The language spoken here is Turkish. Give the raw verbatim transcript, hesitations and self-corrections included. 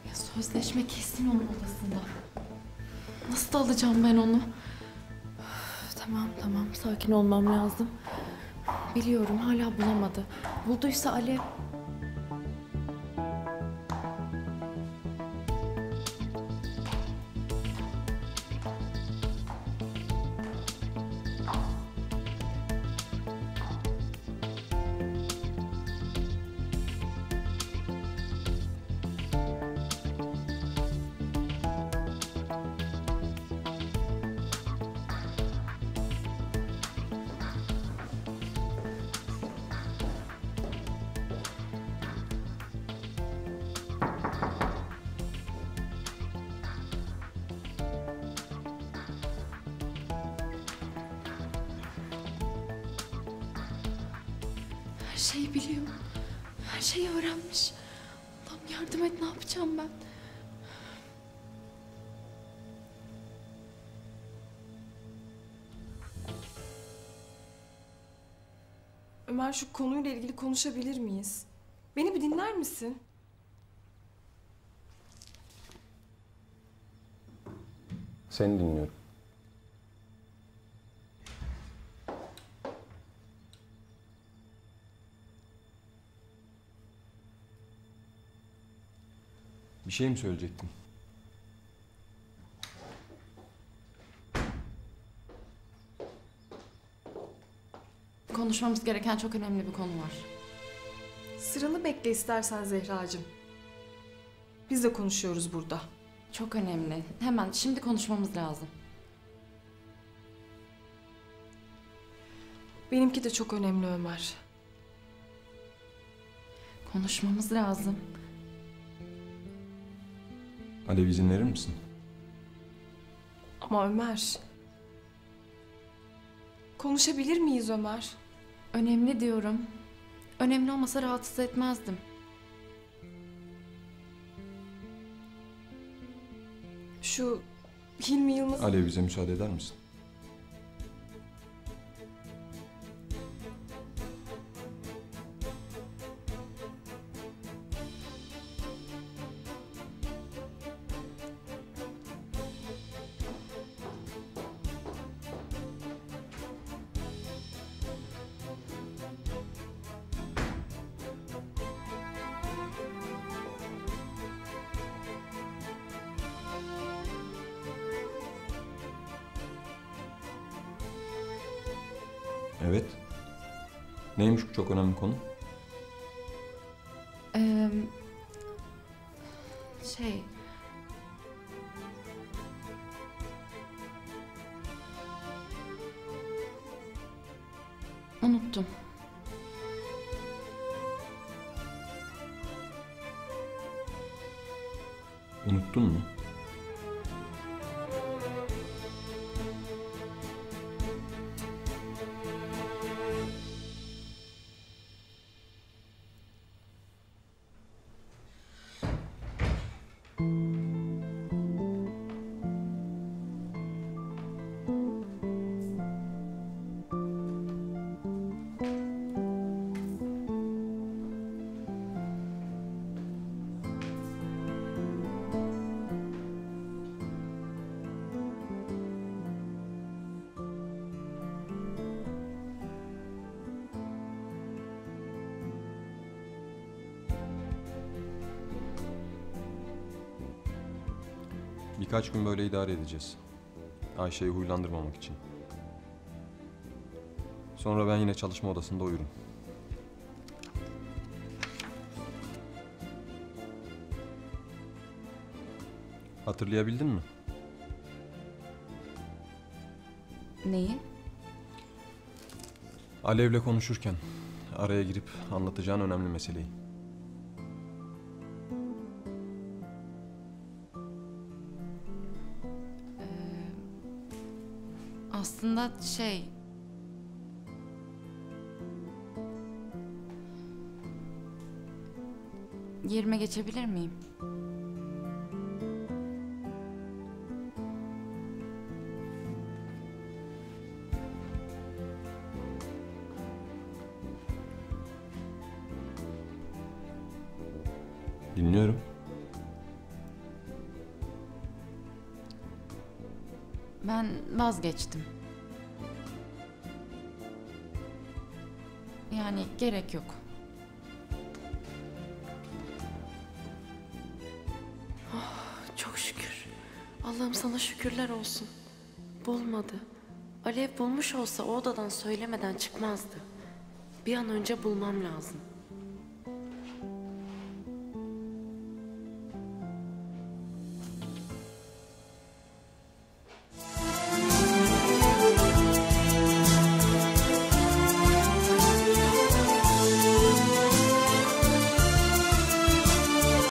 Ya sözleşme kesin onun odasında. Nasıl da alacağım ben onu? Üf, tamam tamam sakin olmam lazım. Biliyorum hala bulamadı. Bulduysa Alev... Her şeyi biliyor. Her şeyi öğrenmiş. Allah'ım yardım et, ne yapacağım ben? Ömer, şu konuyla ilgili konuşabilir miyiz? Beni bir dinler misin? Seni dinliyorum. Bir şey mi söyleyecektin? Konuşmamız gereken çok önemli bir konu var. Sıranı bekle istersen Zehracığım. Biz de konuşuyoruz burada. Çok önemli. Hemen şimdi konuşmamız lazım. Benimki de çok önemli Ömer. Konuşmamız lazım. Alev, izin verir misin? Ama Ömer... Konuşabilir miyiz Ömer? Önemli diyorum. Önemli olmasa rahatsız etmezdim. Şu Hilmi Yılmaz... Alev, bize müsaade eder misin? Evet. Neymiş bu çok önemli konu? Ee, şey... Unuttum. Unuttun mu? Birkaç gün böyle idare edeceğiz. Ayşe'yi huylandırmamak için. Sonra ben yine çalışma odasında uyurum. Hatırlayabildin mi? Neyi? Alev'le konuşurken araya girip anlatacağın önemli meseleyi. Aslında şey... Yerime geçebilir miyim? Dinliyorum. Ben vazgeçtim. Yani gerek yok. Oh, çok şükür. Allah'ım sana şükürler olsun. Bulmadı. Alev bulmuş olsa o odadan söylemeden çıkmazdı. Bir an önce bulmam lazım.